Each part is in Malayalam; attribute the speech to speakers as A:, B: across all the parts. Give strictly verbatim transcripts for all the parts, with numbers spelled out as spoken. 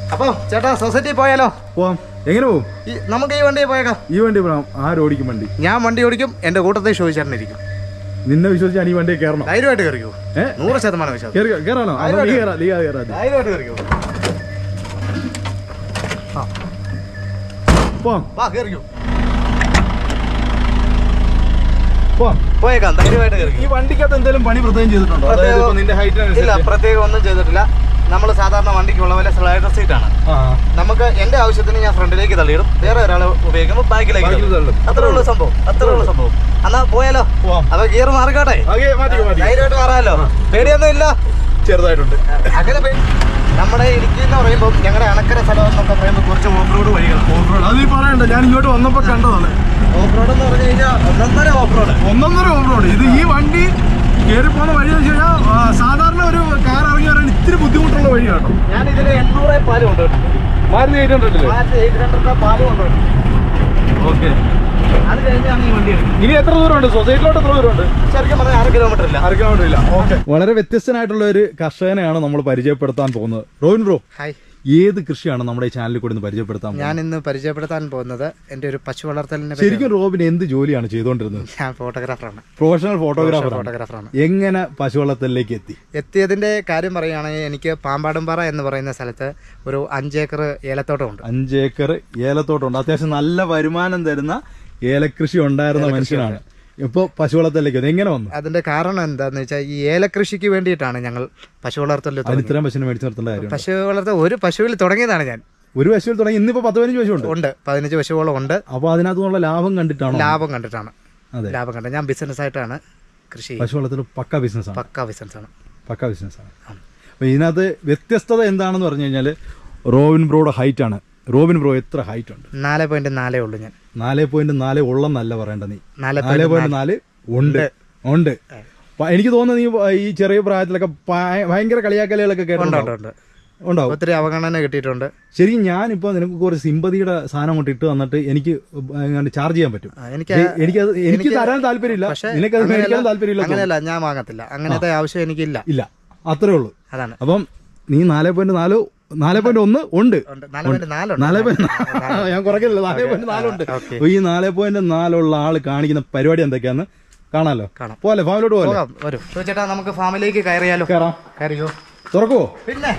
A: അപ്പോൾ ചേട്ടാ സൊസൈറ്റി പോയാലോ?
B: പോവാം. എങ്ങനെ പോകും?
A: നമുക്ക് ഈ വണ്ടി പോയേക്കാം.
B: ഈ വണ്ടി പോകാം. ആരോടിക്കും വണ്ടി?
A: ഞാൻ വണ്ടി ഓടിക്കും. എൻ്റെ കൂട്ടത്തിൽ ചോദിച്ചിരിക്കും.
B: നിന്നെ വിശ്വസിച്ചാൽ ഈ വണ്ടിയെ കയറണം.
A: ധൈര്യമായിട്ട് കയറിക്കോ. നൂറ് ശതമാനം വിശ്വാസം.
B: കയറാനോ?
A: ധൈര്യമായിട്ട് കയറിക്കോ.
B: പോവാം.
A: കയറിക്കോ.
B: പോയേക്കാം. ധൈര്യമായിട്ട് കയറി. ഈ വണ്ടിക്കകത്ത് എന്തെങ്കിലും പണി പ്രത്യേകം ചെയ്തിട്ടുണ്ടോ?
A: ഇല്ല, പ്രത്യേകം ഒന്നും ചെയ്തിട്ടില്ല. നമ്മൾ സാധാരണ വണ്ടിക്കുള്ള പോലെ സ്ലൈഡർ സീറ്റാണ്. നമുക്ക് എന്റെ ആവശ്യത്തിന് ഞാൻ ഫ്രണ്ടിലേക്ക് തള്ളിയിടും, വേറെ ഒരാൾ ഉപയോഗിക്കുമ്പോൾ ബാക്കിലേക്ക് തള്ളും. അത്രേ ഉള്ളൂ സംഭവം. അത്രേ ഉള്ളൂ സംഭവം. എന്നാ പോയാലോ? അപ്പൊ ഗിയർ മാറിക്കോട്ടെ. ധൈര്യമായിട്ട് മാറാമല്ലോ. പേടിയൊന്നും ഇല്ല.
B: ചെറുതായിട്ടുണ്ട്.
A: അങ്ങനെ നമ്മുടെ ഇടുക്കി എന്ന് പറയുമ്പോൾ ഞങ്ങളുടെ അണക്കര സ്ഥലം എന്നൊക്കെ പറയുമ്പോൾ കുറച്ച് ഓഫ് റോഡ് വഴികളാണ്.
B: ഓഫ് റോഡ് അത് ഈ പറയണ്ട. ഞാൻ ഇങ്ങോട്ട് വന്നപ്പോൾ കണ്ടതാണ്.
A: ഓഫ് റോഡ് എന്ന് പറഞ്ഞു കഴിഞ്ഞാൽ ഒന്നൊന്നര ഓഫ് റോഡ്.
B: ഒന്നൊന്നര ഓഫ് റോഡ്. ഇത് ഈ വണ്ടി കയറി പോകുന്ന വഴി എന്ന് വെച്ച് കഴിഞ്ഞാൽ സാധാരണ ഒരു കാർ ഇറങ്ങി വരാൻ ഇത്തിരി ബുദ്ധിമുട്ടുള്ള വഴി കേട്ടോ.
A: ഞാൻ ഇതിന് എണ്ണൂറ് പാല് കൊണ്ടുപോയിട്ടുണ്ട്.
B: മാരുതി എയ്റ്റ് ഹൺഡ്രഡില്ലേ?
A: മാരുതി എയ്റ്റ് ഹൺഡ്രഡ് പാല് കൊണ്ടുപോയിട്ടുണ്ട്.
B: ഓക്കെ.
A: അത് കഴിഞ്ഞാണ് ഈ വണ്ടി എടുക്കുന്നത്.
B: ഇനി എത്ര ദൂരമുണ്ട്? സൊസൈറ്റിലോട്ട് എത്ര ദൂരമുണ്ട്?
A: ശരിക്കും പറഞ്ഞാൽ അര കിലോമീറ്റർ ഇല്ല.
B: അര കിലോമീറ്റർ ഇല്ല. ഓക്കെ. വളരെ വ്യത്യസ്തനായിട്ടുള്ള ഒരു കർഷകനെയാണ് നമ്മൾ പരിചയപ്പെടുത്താൻ പോകുന്നത്. Robin bro,
A: hi.
B: ഏത് കൃഷിയാണ് നമ്മുടെ ഈ ചാനലിൽ കൂടി പരിചയപ്പെടുത്താൻ?
A: ഞാൻ ഇന്ന് പരിചയപ്പെടുത്താൻ പോകുന്നത് എൻ്റെ ഒരു പശു വളർത്തലിനെ.
B: ശരിക്കും റോബിൻ എന്ത് ജോലിയാണ് ചെയ്തുകൊണ്ടിരുന്നത്?
A: ഞാൻ ഫോട്ടോഗ്രാഫറാണ്.
B: Professional photographer
A: ഫോട്ടോഗ്രാഫറാണ്.
B: എങ്ങനെ പശു വളർത്തലിലേക്ക് എത്തി?
A: എത്തിയതിന്റെ കാര്യം പറയുകയാണെങ്കിൽ എനിക്ക് പാമ്പാടുംപാറ എന്ന് പറയുന്ന സ്ഥലത്ത് ഒരു അഞ്ചേക്കർ ഏലത്തോട്ടമുണ്ട്.
B: അഞ്ചേക്കർ ഏലത്തോട്ടമുണ്ട്. അത്യാവശ്യം നല്ല വരുമാനം തരുന്ന ഏലകൃഷി ഉണ്ടായിരുന്ന മനുഷ്യനാണ്. ഇപ്പോൾ പശു വളർത്തലിലേക്ക് എങ്ങനെ വന്നു?
A: അതിന്റെ കാരണം എന്താന്ന് വെച്ചാൽ ഈ ഏലകൃഷിക്ക് വേണ്ടിയിട്ടാണ് ഞങ്ങൾ പശു വളർത്തൽ.
B: ഇത്രയും പശുവിനെ മേടിച്ചു നിർത്തേണ്ട കാര്യം?
A: പശു വളർത്തൽ ഒരു പശുവിൽ തുടങ്ങിയതാണ് ഞാൻ.
B: ഒരു പശുവിൽ തുടങ്ങി ഇന്നിപ്പോ പത്ത് പതിനഞ്ച് പശു ഉണ്ട്.
A: ഉണ്ട്, പതിനഞ്ച് പശുവോളം ഉണ്ട്.
B: അപ്പൊ അതിനകത്തുള്ള ലാഭം കണ്ടിട്ടാണ്?
A: ലാഭം കണ്ടിട്ടാണ്. അതെ, ലാഭം കണ്ടത്. ഞാൻ ബിസിനസ് ആയിട്ടാണ് കൃഷി.
B: പശു വളർത്തൽ പക്ക ബിസിനസ് ആണ്.
A: പക്ക ബിസിനസ് ആണ്.
B: പക്ക ബിസിനസ് ആണ്. അപ്പൊ ഇതിനകത്ത് വ്യത്യസ്തത എന്താണെന്ന് പറഞ്ഞു കഴിഞ്ഞാല് റോബിൻ ബ്രോയുടെ ഹൈറ്റ് ആണ്. റോബിൻ ബ്രോ എത്ര ഹൈറ്റ് ഉണ്ട്?
A: നാല് പോയിന്റ് നാലേ ഉള്ളൂ ഞാൻ.
B: നാല് പോയിന്റ് നാല് ഉള്ളെന്നല്ല പറയേണ്ട നീ. നാല് പോയിന്റ് നാല് ഉണ്ട് ഉണ്ട്. എനിക്ക് തോന്നുന്നു നീ ഈ ചെറിയ പ്രായത്തിലൊക്കെ ഭയങ്കര കളിയാക്കലുകളൊക്കെ കേട്ടിട്ടുണ്ട്. ഉണ്ടാവും.
A: ഒത്തിരി അവഗണന കിട്ടിയിട്ടുണ്ട്.
B: ശരിക്കും ഞാനിപ്പോ നിനക്ക് കുറച്ച് സിമ്പതിയുടെ സാധനം കൊണ്ട് ഇട്ട് വന്നിട്ട് എനിക്ക് ചാർജ് ചെയ്യാൻ പറ്റും. എനിക്കത് എനിക്ക് തരാൻ താല്പര്യമില്ല. നിനക്കത് മേടിക്കാൻ താല്പര്യമില്ല.
A: അങ്ങനെയല്ല, ഞാൻ വാങ്ങത്തില്ല. അങ്ങനത്തെ ആവശ്യം എനിക്കില്ല.
B: ഇല്ല, അത്രേ ഉള്ളൂ.
A: അതാണ്.
B: അപ്പം നീ നാല് പോയിന്റ് നാല് നാല് പോയിന്റ് ഒന്ന് ഉണ്ട്. നാല് പോയിന്റ് ഞാൻ കുറയ്ക്കില്ല. നാല് പോയിന്റ് നാലുണ്ട്. ഈ നാല് പോയിന്റ് നാലുള്ള ആള് കാണിക്കുന്ന പരിപാടി എന്തൊക്കെയാന്ന് കാണാലോ. പോലെ ഫാമിലോട്ട് പോലെ
A: ചേട്ടാ, നമുക്ക് ഫാമിലേക്ക് കയറിയാലോ? കയറാം. കയറിയോ?
B: തുറക്കുവോ?
A: പിന്നെ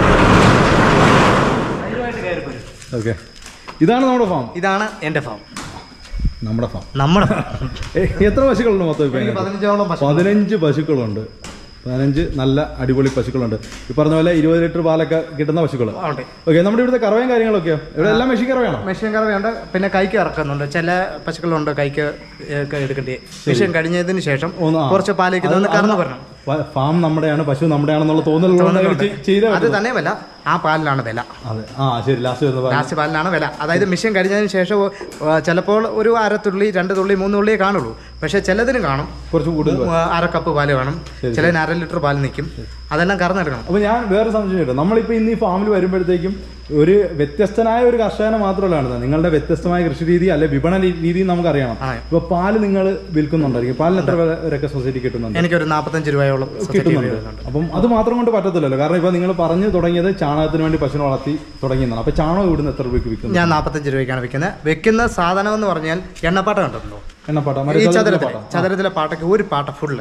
B: ഓക്കെ. ഇതാണ് നമ്മുടെ ഫാം.
A: ഇതാണ് എന്റെ ഫാം.
B: നമ്മുടെ ഫാം.
A: നമ്മുടെ
B: എത്ര പശുക്കളുണ്ട് മൊത്തം?
A: പതിനഞ്ചോളം.
B: പതിനഞ്ച് പശുക്കളുണ്ട്. പതിനഞ്ച് നല്ല അടിപൊളി പശുക്കളുണ്ട്. ഈ പറഞ്ഞ പോലെ ഇരുപത് ലിറ്റർ പാലൊക്കെ കിട്ടുന്ന പശുക്കൾ. ഓക്കെ. നമ്മുടെ ഇവിടുത്തെ കറവയും കാര്യങ്ങളൊക്കെയോ? ഇവിടെ എല്ലാം മെഷീൻ കറവയാണോ?
A: മെഷീൻ കറവയുണ്ട്. പിന്നെ കൈക്ക് ഇറക്കുന്നുണ്ട്. ചില പശുക്കളുണ്ട് കൈക്ക് എടുക്കേണ്ടി. മെഷീൻ കഴിഞ്ഞതിന് ശേഷം കുറച്ച് പാലേക്ക് കറന്നു വരണം.
B: ഫാം നമ്മുടെയാണ്, പശു നമ്മുടെയാണെന്നുള്ള തോന്നൽ.
A: അത് തന്നെയല്ല, ആ പാലിനാണ് വില.
B: അതെ. ആ ശരി. ലാസ്റ്റ്
A: ലാസ്റ്റ് പാലിനാണ് വില. അതായത് മെഷീൻ കഴിഞ്ഞതിന് ശേഷം ചിലപ്പോൾ ഒരു അര തുള്ളി, രണ്ട് തുള്ളി, മൂന്ന് തുള്ളിയേ കാണുള്ളൂ. പക്ഷെ ചിലതിന് കാണും കുറച്ച് കൂടുതൽ, അര കപ്പ് പാല് കാണും. ചിലതിന് അര ലിറ്റർ പാൽ നിൽക്കും. അതെല്ലാം കറന്നെടുക്കണം.
B: അപ്പൊ ഞാൻ വേറെ സംശയം കേട്ടോ. നമ്മളിപ്പോ ഇന്ന് ഈ ഫാമിൽ വരുമ്പോഴത്തേക്കും ഒരു വ്യത്യസ്തനായ ഒരു കർഷകനെ മാത്രമല്ല, നിങ്ങളുടെ വ്യത്യസ്തമായ കൃഷി രീതി അല്ലെ വിപണന രീതി നമുക്ക് അറിയണം. ഇപ്പൊ പാല് നിങ്ങൾ വിൽക്കുന്നുണ്ടായിരിക്കും. പാലിന് എത്ര വരെയൊക്കെ സൊസൈറ്റി കിട്ടുന്നുണ്ട്?
A: എനിക്കൊരു നാൽപ്പത്തഞ്ച് രൂപയോളം
B: കിട്ടുന്നുണ്ട്. അപ്പം അത് മാത്രം കൊണ്ട് പറ്റത്തില്ലല്ലോ. കാരണം ഇപ്പൊ നിങ്ങൾ പറഞ്ഞു തുടങ്ങിയത് ചാണകത്തിന് വേണ്ടി പശുവിനെ വളർത്തി തുടങ്ങിയതാണ്. അപ്പൊ ചാണകം ഇവിടുന്ന് എത്ര രൂപയ്ക്ക് വിൽക്കുന്നു?
A: ഞാൻ നാൽപ്പത്തഞ്ച് രൂപയ്ക്കാണ് വിൽക്കുന്നത്. വെക്കുന്ന സാധനം എന്ന് പറഞ്ഞാൽ എണ്ണപ്പാട്ട കണ്ടിട്ടുണ്ടോ?
B: എണ്ണപ്പാട്ട.
A: ഈ ചതുരത്തിലെ ചതുരത്തിലെ പാട്ടയ്ക്ക് ഒരു പാട്ട ഫുള്ള്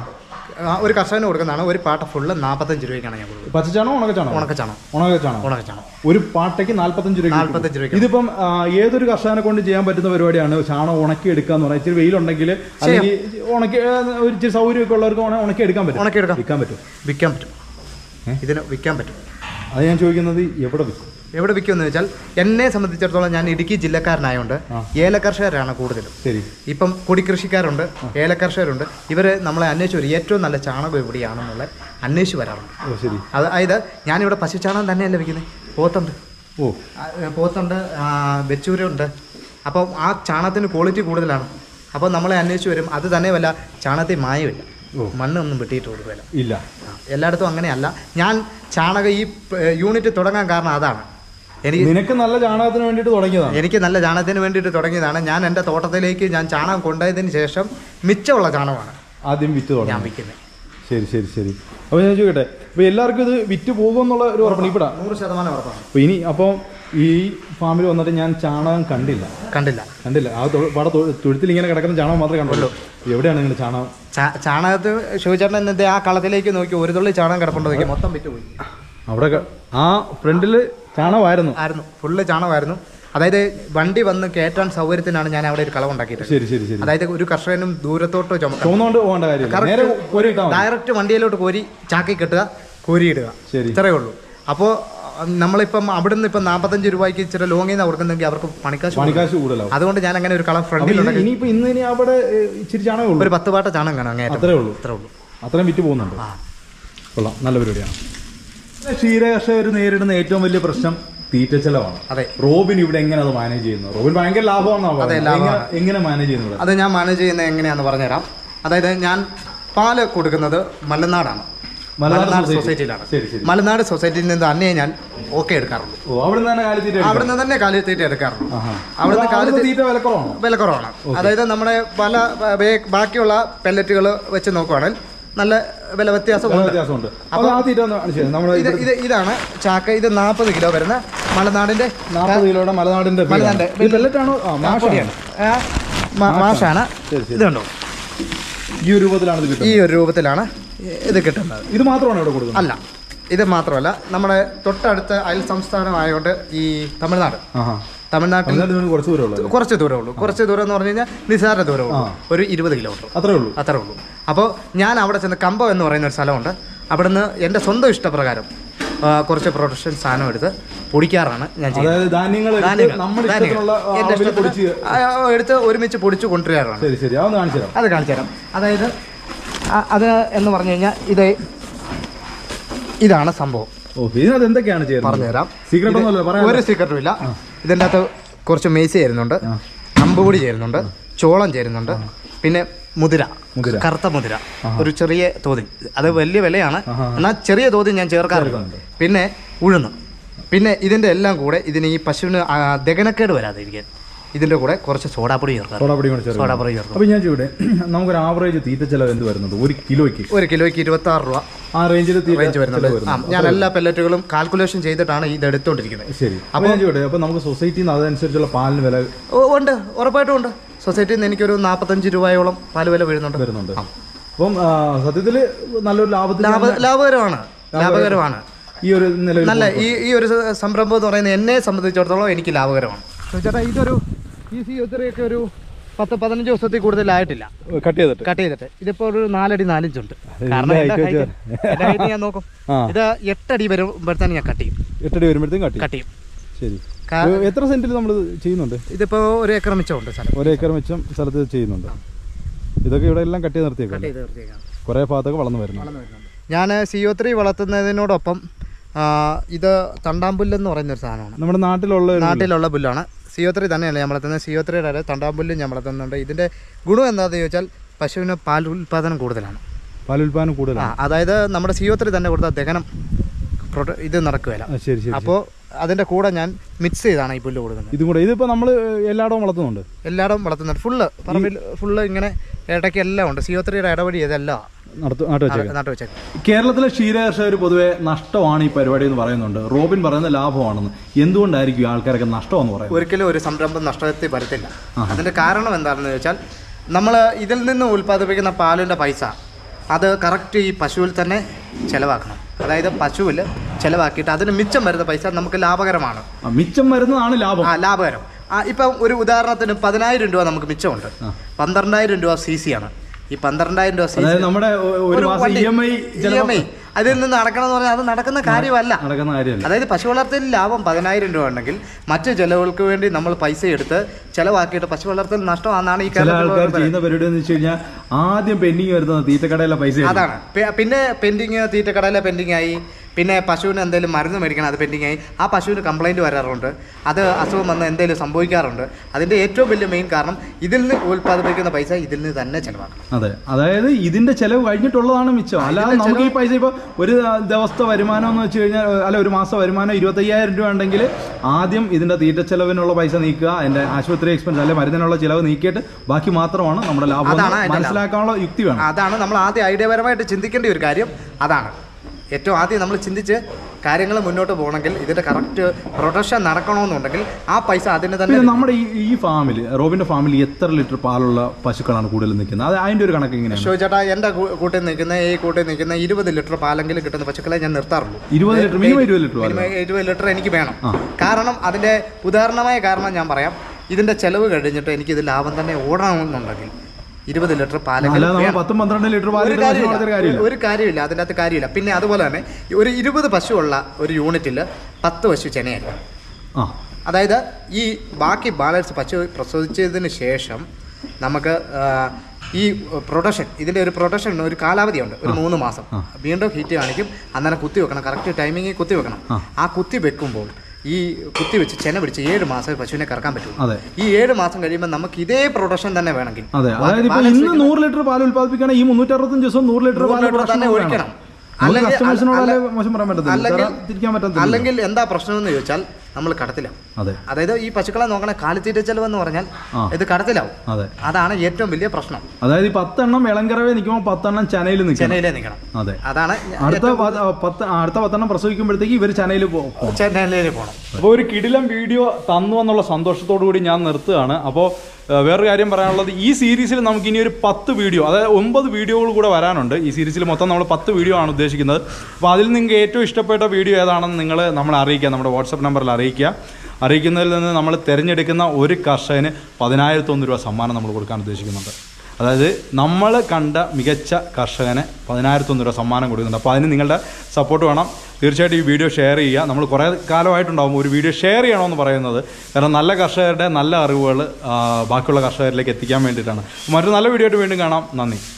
A: ഒരു കർഷകന് കൊടുക്കുന്നതാണ്. ഒരു പാട്ട ഫുള്ള് നാൽപ്പത്തഞ്ച് രൂപയ്ക്കാണ് ഞാൻ കൊടുക്കുന്നത്.
B: പച്ചച്ചാണോ ഉണക്കച്ചാണോ?
A: ഉണക്കച്ചാണോ.
B: ഉണക്കച്ചാണോ.
A: ഉണക്കച്ചാണോ.
B: ഒരു പാട്ടയ്ക്ക് നാല്പത്തഞ്ച് രൂപ.
A: നാല്പത്തഞ്ച് രൂപ.
B: ഇതിപ്പം ഏതൊരു കർഷകനെ കൊണ്ട് ചെയ്യാൻ പറ്റുന്ന പരിപാടിയാണ് ചാണകം ഉണക്കി എടുക്കുക എന്ന് പറഞ്ഞാൽ. ഇച്ചിരി വെയിലുണ്ടെങ്കിൽ അല്ലെങ്കിൽ ഉണക്കി ഒരു ഇച്ചിരി സൗകര്യമൊക്കെ ഉള്ളവർക്ക് ഉണക്കി എടുക്കാൻ പറ്റും.
A: ഉണക്കി എടുക്കാം.
B: വിൽക്കാൻ പറ്റും.
A: വിൽക്കാൻ പറ്റും. ഇതിന് വിൽക്കാൻ പറ്റും.
B: അത് ഞാൻ ചോദിക്കുന്നത് എവിടെ വിൽക്കും?
A: എവിടെ വിൽക്കുമെന്ന് വെച്ചാൽ, എന്നെ സംബന്ധിച്ചിടത്തോളം ഞാൻ ഇടുക്കി ജില്ലക്കാരനായതുകൊണ്ട് ഏലകർഷകരാണ് കൂടുതലും.
B: ശരി.
A: ഇപ്പം കൊടിക്കൃഷിക്കാരുണ്ട്, ഏലകർഷകരുണ്ട്. ഇവർ നമ്മളെ അന്വേഷിച്ച് വരും. ഏറ്റവും നല്ല ചാണകം എവിടെയാണെന്നുള്ള അന്വേഷിച്ച് വരാറുണ്ട്.
B: ശരി.
A: അതായത് ഞാനിവിടെ പശു ചാണകം തന്നെയല്ല വിൽക്കുന്നത്. പോത്തുണ്ട്.
B: ഓ
A: പോത്തുണ്ട്, വെച്ചൂരുണ്ട്. അപ്പം ആ ചാണകത്തിന് ക്വാളിറ്റി കൂടുതലാണ്. അപ്പോൾ നമ്മളെ അന്വേഷിച്ച് വരും. അത് തന്നെയല്ല, ചാണകത്തിൽ മായമില്ല. മണ്ണൊന്നും വെട്ടിയിട്ട് കൊടുക്കില്ല. ഇല്ല, എല്ലായിടത്തും അങ്ങനെയല്ല. ഞാൻ ചാണകം ഈ യൂണിറ്റ് തുടങ്ങാൻ കാരണം അതാണ്. എനിക്ക് നിനക്ക് നല്ല ചാണകത്തിന് വേണ്ടിയിട്ട് തുടങ്ങിയതാണ്. എനിക്ക് നല്ല ചാണകത്തിന് വേണ്ടിയിട്ട് തുടങ്ങിയതാണ്. ഞാൻ എൻ്റെ തോട്ടത്തിലേക്ക് ഞാൻ ചാണകം കൊണ്ടുപോയതിന് ശേഷം മിച്ചമുള്ള ചാണകമാണ് ആദ്യം വിറ്റ് ഞാൻ വിൽക്കുന്നത്.
B: ശരി ശരി ശരി. അപ്പോൾ ഞാൻ ചോദിക്കട്ടെ, അപ്പോൾ എല്ലാവർക്കും ഇത് വിറ്റ് പോകുമെന്നുള്ള ഒരു ഉറപ്പാണ് ഇവിടെ?
A: നൂറ് ശതമാനം ഉറപ്പാണ്.
B: അപ്പോൾ ഇനി അപ്പോൾ ഈ ഫാമിൽ വന്നിട്ട് ഞാൻ ചാണകം കണ്ടില്ല
A: കണ്ടില്ല
B: കണ്ടില്ല ആ പാടെ തൊഴുത്തിൽ ഇങ്ങനെ കിടക്കുന്ന ചാണകം മാത്രമേ കണ്ടുള്ളൂ. എവിടെയാണ് നിങ്ങൾ ചാണകം?
A: ചാണകത്ത് ഷോയിച്ചേട്ടൻ ഇന്നത്തെ ആ കളത്തിലേക്ക് നോക്കി ഒരു തുള്ളി ചാണകം കിടപ്പുണ്ടോ നോക്കി മൊത്തം വിറ്റുപോയി.
B: അവിടെ ആ ഫ്രണ്ടിൽ ചാണകമായിരുന്നു
A: ആയിരുന്നു ഫുള്ള് ചാണകമായിരുന്നു. അതായത് വണ്ടി വന്ന് കയറ്റാൻ സൗകര്യത്തിനാണ് ഞാൻ അവിടെ ഒരു കളവ് ഉണ്ടാക്കിയിട്ട്.
B: ശരി ശരി ശരി.
A: അതായത് ഒരു കർഷകനും ദൂരത്തോട്ടോ
B: ചുമന്നുകൊണ്ട് പോകേണ്ട കാര്യം,
A: ഡയറക്റ്റ് വണ്ടിയിലോട്ട് കോരി ചാക്കി കെട്ടുക, കോരിയിടുക, ഇത്രയേ ഉള്ളൂ. അപ്പോൾ നമ്മളിപ്പം അവിടുന്ന് ഇപ്പം നാൽപ്പത്തഞ്ച് രൂപയ്ക്ക് ഇച്ചിരി ലോങ്ങിൽ നിന്ന് കൊടുക്കുന്നെങ്കിൽ അവർക്ക് പണിക്കാശ് പണിക്കാശ് കൂടുതലാവും. അതുകൊണ്ട് ഞാൻ അങ്ങനെ ഒരു കളം ഫ്രണ്ടിലുണ്ടെങ്കിൽ
B: ഇനിയിപ്പോൾ ഇന്ന് ഇനി അവിടെ ഇച്ചിരി ചാണകം ഉള്ളൂ,
A: ഒരു പത്ത് പാട്ട ചാണകം കാണാം. അങ്ങനെ അത്രേ ഉള്ളൂ അത്രേ ഉള്ളൂ അത്രയും വിറ്റ് പോകുന്നുണ്ട്. കൊള്ളാം, നല്ല പരിപാടിയാണ്. ക്ഷീര കർഷകർ നേരിടുന്ന ഏറ്റവും വലിയ പ്രശ്നം തീറ്റ ചെലവാണ്. അതെ. റോബിൻ ഇവിടെ എങ്ങനെ അത് മാനേജ് ചെയ്യുന്നു? റോബിൻ ഭയങ്കര ലാഭമാണെന്നാണ്. എങ്ങനെ മാനേജ് ചെയ്യുന്നത്? അത് ഞാൻ മാനേജ് ചെയ്യുന്നത് എങ്ങനെയാണെന്ന് പറഞ്ഞുതരാം. അതായത് ഞാൻ പാല് കൊടുക്കുന്നത് മലനാടാണ്, മലനാട് സൊസൈറ്റിയിലാണ്. മലനാട് സൊസൈറ്റിയിൽ നിന്ന് തന്നെ ഞാൻ ഓക്കെ എടുക്കാറുള്ളൂ. അവിടെ നിന്ന് തന്നെ കാലിത്തീറ്റ എടുക്കാറുള്ളൂ. അവിടെ കാലിത്തീറ്റ വിലക്കുറവാണ്. അതായത് നമ്മുടെ പല ബാക്കിയുള്ള പെല്ലറ്റുകൾ വെച്ച് നോക്കുവാണെങ്കിൽ നല്ല വില വ്യത്യാസമുണ്ട്. ഇതാണ് ചാക്ക. ഇത് നാൽപ്പത് കിലോ വരുന്ന മലനാടിന്റെ
B: മലനാടിന്റെ
A: മാഷാണ്. ഇത് കണ്ടോ,
B: ഈ ഒരു രൂപത്തിലാണ്
A: ഈ ഒരു രൂപത്തിലാണ് ഇത് കിട്ടുന്നത്.
B: ഇത് മാത്രമാണ് ഇവിടെ കൊടുക്കുന്നത്?
A: അല്ല, ഇത് മാത്രമല്ല, നമ്മുടെ തൊട്ടടുത്ത അയൽ സംസ്ഥാനമായതുകൊണ്ട് ഈ തമിഴ്നാട് തമിഴ്നാട്ടിൽ
B: കുറച്ച് ദൂരമുള്ളൂ
A: കുറച്ച് ദൂരമേ ഉള്ളൂ. കുറച്ച് ദൂരം എന്ന് പറഞ്ഞു കഴിഞ്ഞാൽ നിസാര ദൂരമേ ഉള്ളൂ, ഒരു ഇരുപത് കിലോമീറ്റർ അത്രേ ഉള്ളൂ അത്രേ ഉള്ളൂ. അപ്പോൾ ഞാൻ അവിടെ ചെന്ന് കമ്പം എന്ന് പറയുന്ന ഒരു സ്ഥലമുണ്ട്. അവിടെ നിന്ന് എൻ്റെ സ്വന്തം ഇഷ്ടപ്രകാരം കുറച്ച് പ്രൊഡക്ഷൻ സാധനം എടുത്ത് പൊടിക്കാറാണ് ഞാൻ ചെയ്യുന്നത്. എടുത്ത് ഒരുമിച്ച് പൊടിച്ച് കൊണ്ടുവരാറാണ്. അത് കാണിച്ചു തരാം. അതായത് അത് എന്ന് പറഞ്ഞു കഴിഞ്ഞാൽ ഇത് ഇതാണ് സംഭവം. പറഞ്ഞുതരാം, ഒരു സീക്രട്ടും ഇല്ല. ഇതിൻ്റെ അകത്ത് കുറച്ച് മേസ ചേരുന്നുണ്ട്, അമ്പുപൊടി ചേരുന്നുണ്ട്, ചോളം ചേരുന്നുണ്ട്, പിന്നെ മുതിര, കറുത്ത മുതിര ഒരു ചെറിയ തോതിൽ. അത് വലിയ വിലയാണ്, എന്നാൽ ചെറിയ തോതിൽ ഞാൻ ചേർക്കാറുണ്ട്. പിന്നെ ഉഴുന്ന്. പിന്നെ ഇതിൻ്റെ എല്ലാം കൂടെ ഇതിന് ഈ പശുവിന് ദഹനക്കേട് വരാതിരിക്കാൻ ഇതിൻ്റെ കൂടെ കുറച്ച് സോഡാപ്പൊടി ചേർക്കാം.
B: സോഡാപ്പൊടി സോഡാപ്പൊടി ചേർക്കാം. അപ്പോൾ ഞാൻ ചോദിക്കട്ടെ, നമുക്കൊരു ആവറേജ് തീറ്റ ചെലവ് എന്ത് വരുന്നുണ്ട് ഒരു കിലോയ്ക്ക്?
A: ഒരു കിലോയ്ക്ക് ഇരുപത്തി ആറ് രൂപ ആ റേഞ്ചിൽ റേഞ്ച് വരുന്നുണ്ട്. ഞാൻ എല്ലാ പെല്ലറ്റുകളും കാൽക്കുലേഷൻ ചെയ്തിട്ടാണ് ഇത് എടുത്തുകൊണ്ടിരിക്കുന്നത്. ശരി.
B: അപ്പോൾ ഞാൻ ചോദിക്കട്ടെ, അപ്പോൾ നമുക്ക് സൊസൈറ്റിയിൽ നിന്ന് അതനുസരിച്ചുള്ള പാലിന് വില
A: ഉണ്ട്? ഉറപ്പായിട്ടും ഉണ്ട്. സൊസൈറ്റിയിൽ നിന്ന് എനിക്കൊരു നാൽപ്പത്തഞ്ച് രൂപയോളം പാല് വില വരുന്നുണ്ട്
B: വരുന്നുണ്ട് അപ്പം സത്യത്തിൽ നല്ലൊരു ലാഭത്തിൽ
A: ലാഭകരമാണ് ലാഭകരമാണ്
B: ഈ ഒരു
A: നല്ല ഈ ഈ ഒരു സംരംഭം എന്ന് പറയുന്നത് എന്നെ സംബന്ധിച്ചിടത്തോളം എനിക്ക് ലാഭകരമാണ്. ചേട്ടാ, ഇതൊരു ഈ സി ഒത്തിരിയൊക്കെ ഒരു പത്ത് പതിനഞ്ച് ദിവസത്തിൽ കൂടുതലായിട്ടില്ല
B: കട്ട് ചെയ്തിട്ട് കട്ട്
A: ചെയ്തിട്ട് ഇതിപ്പോ ഒരു നാലടി നാലിഞ്ചുണ്ട്. കാരണം ഞാൻ നോക്കും, ഇത് എട്ടടി വരുമ്പോഴത്തേന് ഞാൻ കട്ട് ചെയ്യും.
B: എട്ടടി വരുമ്പോഴത്തേക്കും കട്ട് ചെയ്യും. ശരി. എത്ര സെന്റിൽ നമ്മൾ ചെയ്യുന്നുണ്ട്?
A: ഇതിപ്പോ ഒരു ഏക്കർ മിച്ചമുണ്ട് സ്ഥലം.
B: ഒരു ഏക്കർ മിച്ചം സ്ഥലത്ത് ചെയ്യുന്നുണ്ട്. ഇതൊക്കെ ഇവിടെ എല്ലാം കട്ട് ചെയ്ത് നിർത്തിയേക്കാം. കുറെ ഭാഗത്തൊക്കെ വളർന്നു വരുന്നു.
A: ഞാൻ സി ഒ ത്രീ വളർത്തുന്നതിനോടൊപ്പം ഇത് തണ്ടാമ്പുല്ലെന്ന് പറയുന്നൊരു സാധനമാണ്.
B: നമ്മുടെ നാട്ടിലുള്ള
A: നാട്ടിലുള്ള പുല്ലാണ്. സി ഒ ത്രീ തന്നെയല്ല ഞാൻ വളർത്തുന്നത്. സി ഒ ത്രീയുടെ തണ്ടാമ്പുല്ലും ഞാൻ വളർത്തുന്നുണ്ട്. ഇതിൻ്റെ ഗുണം എന്താണെന്ന് ചോദിച്ചാൽ പശുവിന് പാൽ ഉൽപ്പാദനം കൂടുതലാണ്.
B: പാൽ ഉൽപ്പാദനം കൂടുതലാണ്.
A: അതായത് നമ്മുടെ സി ഒ ത്രീ തന്നെ കൊടുത്താൽ ദഹനം ഇത് നടക്കുകയില്ല. അപ്പോൾ അതിൻ്റെ കൂടെ ഞാൻ മിക്സ് ചെയ്താണ് ഈ പുല്ല് കൊടുക്കുന്നത്.
B: ഇതും കൂടെ ഇതിപ്പോൾ നമ്മൾ എല്ലായിടവും വളർത്തുന്നുണ്ട്
A: എല്ലായിടവും വളർത്തുന്നുണ്ട്. ഫുള്ള് പറമ്പിൽ ഫുള്ള് ഇങ്ങനെ ഇടയ്ക്ക് എല്ലാം ഉണ്ട്. സി ഒ ത്രീയുടെ ഇടപെടി ഇതെല്ലാം
B: കേരളത്തിലെ ക്ഷീര കർഷകർ പൊതുവെ നഷ്ടമാണ് ഈ പരിപാടി എന്ന് പറയുന്നുണ്ട്. റോബിൻ പറയുന്നത് ലാഭമാണെന്ന്. എന്തുകൊണ്ടായിരിക്കും ആൾക്കാരൊക്കെ നഷ്ടമെന്ന് പറയുന്നത്?
A: ഒരിക്കലും ഒരു സംരംഭം നഷ്ടത്തിൽ വരത്തില്ല. അതിന്റെ കാരണം എന്താണെന്ന് വെച്ചാൽ നമ്മൾ ഇതിൽ നിന്ന് ഉൽപ്പാദിപ്പിക്കുന്ന പാലിന്റെ പൈസ അത് കറക്റ്റ് ഈ പശുവിൽ തന്നെ ചെലവാക്കണം. അതായത് പശുവിൽ ചെലവാക്കിയിട്ട് അതിന് മിച്ചം വരുന്ന പൈസ നമുക്ക് ലാഭകരമാണ്.
B: മിച്ചം വരുന്നതാണ് ലാഭം.
A: ആ ലാഭകരം. ഇപ്പം ഒരു ഉദാഹരണത്തിന് പതിനായിരം രൂപ നമുക്ക് മിച്ചമുണ്ട്. പന്ത്രണ്ടായിരം രൂപ സി സി ആണ്. ഈ പന്ത്രണ്ടായിരം രൂപ
B: നമ്മുടെ
A: അതിൽ നിന്ന് നടക്കണം എന്ന് പറഞ്ഞാൽ അത് നടക്കുന്ന കാര്യമല്ല. അതായത് പശു വളർത്തൽ ലാഭം പതിനായിരം രൂപ ഉണ്ടെങ്കിൽ മറ്റു ചെലവുകൾക്ക് വേണ്ടി നമ്മൾ പൈസ എടുത്ത് ചെലവാക്കിയിട്ട് പശു വളർത്തൽ നഷ്ടമാണെന്നാണ് ഈ
B: കേരളത്തിൽ ആദ്യം പെൻഡിങ് വരുന്നത് തീറ്റക്കടയിലെ പൈസ.
A: അതാണ്. പിന്നെ പെൻഡിങ് തീറ്റക്കടയിലെ പെൻഡിങ് ആയി, പിന്നെ പശുവിന് എന്തെങ്കിലും മരുന്ന് മേടിക്കണം, അത് പെൻഡിങ് ആയി. ആ പശുവിന് കംപ്ലൈൻറ്റ് വരാറുണ്ട്, അത് അസുഖം വന്ന് എന്തെങ്കിലും സംഭവിക്കാറുണ്ട്. അതിൻ്റെ ഏറ്റവും വലിയ മെയിൻ കാരണം ഇതിൽ നിന്ന് ഉൽപ്പാദിപ്പിക്കുന്ന പൈസ ഇതിൽ നിന്ന് തന്നെ ചിലവാക്കണം.
B: അതെ, അതായത് ഇതിന്റെ ചെലവ് കഴിഞ്ഞിട്ടുള്ളതാണ് മിച്ചം. അല്ലാതെ നമുക്ക് ഈ പൈസ ഇപ്പോൾ ഒരു ദിവസത്തെ വരുമാനം എന്ന് വെച്ച് കഴിഞ്ഞാൽ, അല്ല ഒരു മാസം വരുമാനം ഇരുപത്തയ്യായിരം രൂപ ഉണ്ടെങ്കിൽ ആദ്യം ഇതിന്റെ തീറ്റ ചെലവിനുള്ള പൈസ നീക്കുക, അതിന്റെ ആശുപത്രി എക്സ്പെൻസ് അല്ലെ മരുന്നിനുള്ള ചിലവ് നീക്കിയിട്ട് ബാക്കി മാത്രമാണ് നമ്മുടെ ലാഭം. മനസ്സിലാക്കാനുള്ള യുക്തി വേണം.
A: അതാണ് നമ്മൾ ആദ്യം ഐഡിയപരമായിട്ട് ചിന്തിക്കേണ്ട ഒരു കാര്യം. അതാണ് ഏറ്റവും ആദ്യം നമ്മൾ ചിന്തിച്ച് കാര്യങ്ങൾ മുന്നോട്ട് പോകണമെങ്കിൽ, ഇതിന്റെ കറക്റ്റ് പ്രൊഡക്ഷൻ നടക്കണമെന്നുണ്ടെങ്കിൽ ആ പൈസ അതിന് തന്നെ.
B: നമ്മുടെ ഈ ഫാമിൽ, റോബിന്റെ ഫാമിൽ എത്ര ലിറ്റർ പാലുള്ള പശുക്കളാണ് കൂടുതൽ നിൽക്കുന്നത്? അത് അതിന്റെ ഒരു കണക്ക് എങ്ങനെയാണ്?
A: ചോദിച്ചാ എന്റെ കൂട്ടിൽ നിൽക്കുന്ന ഈ കൂട്ടിൽ നിൽക്കുന്ന ഇരുപത് ലിറ്റർ പാലെങ്കിലും കിട്ടുന്ന പശുക്കളെ ഞാൻ നിർത്താറുള്ളൂ.
B: ഇരുപത് ലിറ്റർ മിനിമം ഇരുപത് ലിറ്റർ
A: ഇരുപത് ലിറ്റർ എനിക്ക് വേണം. കാരണം അതിന്റെ ഉദാഹരണമായ കാരണം ഞാൻ പറയാം. ഇതിന്റെ ചെലവ് കഴിഞ്ഞിട്ട് എനിക്ക് ഇത് ലാഭം തന്നെ ഓടണമെന്നുണ്ടെങ്കിൽ ഇരുപത് ലിറ്റർ പാലെങ്കിലും ഒരു കാര്യമില്ല, അതിൻ്റെ അകത്ത് കാര്യമില്ല. പിന്നെ അതുപോലെ തന്നെ ഒരു ഇരുപത് പശുവുള്ള ഒരു യൂണിറ്റിൽ പത്ത് പശു ചെനയായിരിക്കും. അതായത് ഈ ബാക്കി ബാലൻസ് പശു പ്രസവിച്ചതിന് ശേഷം നമുക്ക് ഈ പ്രൊഡക്ഷൻ, ഇതിൻ്റെ ഒരു പ്രൊഡക്ഷൻ ഒരു കാലാവധിയുണ്ട്, ഒരു മൂന്ന് മാസം. വീണ്ടും ഹീറ്റ് കാണിക്കും, അന്നേരം കുത്തി വെക്കണം, കറക്റ്റ് ടൈമിങ്ങിൽ കുത്തി വെക്കണം. ആ കുത്തി വെക്കുമ്പോൾ ഈ കുത്തി വെച്ച് ചെന പിടിച്ച് ഏഴ് മാസം പശുവിനെ കറക്കാൻ പറ്റും. ഈ ഏഴ് മാസം കഴിയുമ്പോൾ നമുക്ക് ഇതേ പ്രൊഡക്ഷൻ തന്നെ വേണമെങ്കിൽ,
B: നൂറ് ലിറ്റർ പാൽ ഉൽപ്പാദിപ്പിക്കണം, ഈ മുന്നൂറ്റി അറുപത്തഞ്ച് ദിവസം നൂറ് ലിറ്റർ പാൽ തന്നെ ഒഴിക്കണം.
A: അല്ലെങ്കിൽ എന്താ പ്രശ്നം എന്ന് ചോദിച്ചാൽ നമ്മൾ കടത്തിലാവും. അതായത് ഈ പശുക്കളെ നോക്കണ കാലിത്തീറ്റ ചെലവെന്ന് പറഞ്ഞാൽ ഇത് കടത്തിലാവും. അതാണ് ഏറ്റവും വലിയ പ്രശ്നം.
B: അതായത് പത്തെണ്ണം ഇളങ്കറവേ നിൽക്കുമ്പോൾ പത്തെണ്ണം ചനയിൽ
A: ചെനയിലേ നിൽക്കണം.
B: അതെ,
A: അതാണ്
B: അടുത്ത അടുത്ത പത്തെണ്ണം പ്രസവിക്കുമ്പോഴത്തേക്ക് ഇവർ ചനയിൽ പോകും,
A: ചെനയിലേ പോകണം.
B: അപ്പോൾ ഒരു കിടിലം വീഡിയോ തന്നു എന്നുള്ള സന്തോഷത്തോടു കൂടി ഞാൻ നിർത്തുകയാണ്. അപ്പോൾ വേറൊരു കാര്യം പറയാനുള്ളത്, ഈ സീരീസിൽ നമുക്ക് ഇനി ഒരു പത്ത് വീഡിയോ, അതായത് ഒമ്പത് വീഡിയോകൾ കൂടെ വരാനുണ്ട്. ഈ സീരീസിൽ മൊത്തം നമ്മൾ പത്ത് വീഡിയോ ആണ് ഉദ്ദേശിക്കുന്നത്. അപ്പോൾ അതിൽ നിങ്ങൾക്ക് ഏറ്റവും ഇഷ്ടപ്പെട്ട വീഡിയോ ഏതാണെന്ന് നിങ്ങൾ നമ്മളെ അറിയിക്കുക, നമ്മുടെ വാട്സപ്പ് നമ്പറിൽ അറിയിക്കുക. അറിയിക്കുന്നതിൽ നിന്ന് നമ്മൾ തിരഞ്ഞെടുക്കുന്ന ഒരു കർഷകന് പതിനായിരത്തൊന്ന് രൂപ സമ്മാനം നമ്മൾ കൊടുക്കാൻ ഉദ്ദേശിക്കുന്നുണ്ട്. അതായത് നമ്മൾ കണ്ട മികച്ച കർഷകന് പതിനായിരത്തൊന്ന് രൂപ സമ്മാനം കൊടുക്കുന്നുണ്ട്. അപ്പോൾ അതിന് നിങ്ങളുടെ സപ്പോർട്ട് വേണം. തീർച്ചയായിട്ടും ഈ വീഡിയോ ഷെയർ ചെയ്യുക. നമ്മൾ കുറേ കാലമായിട്ടുണ്ടാകും ഒരു വീഡിയോ ഷെയർ ചെയ്യണമെന്ന് പറയുന്നത്. കാരണം നല്ല കർഷകരുടെ നല്ല അറിവുകൾ ബാക്കിയുള്ള കർഷകരിലേക്ക് എത്തിക്കാൻ വേണ്ടിയിട്ടാണ്. മറ്റൊരു നല്ല വീഡിയോ ആയിട്ട് വീണ്ടും കാണാം. നന്ദി.